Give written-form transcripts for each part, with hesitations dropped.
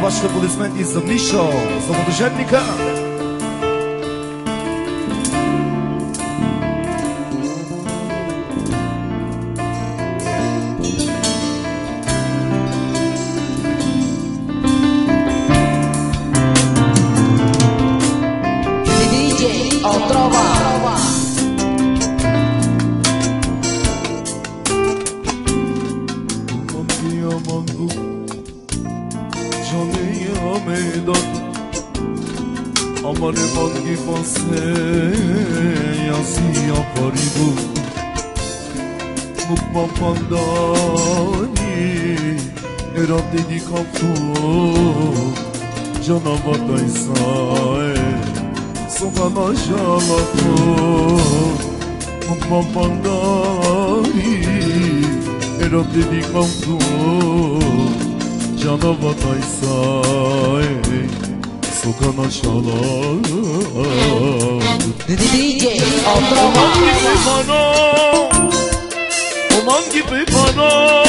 вашите аплодисменти за Мишо, за младоженника. Amare mangi pase yasi yaparibu Mukma pandani Erab dedi kaptu Canavataysa Sokana şalatu Mukma pandani Erab dedi kaptu Canavataysa Sokana şalar DJ Oman gibi bana Oman gibi bana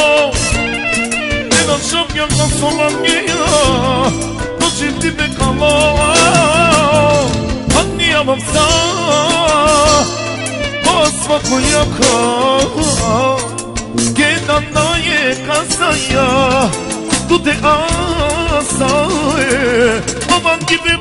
En akşam yandan solan ya O cildime kalan Anlayamamsa O asma koyaka Genana ye kasaya Tu te asaye Oman gibi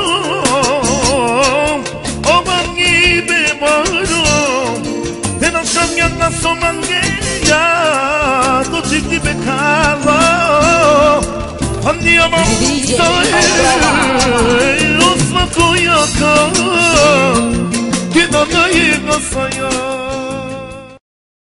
varım Oman gibi varım En akşam yandan solan ya Tu cildime kalan Anlayamam sahi Osma koyaka Genana ye kasaya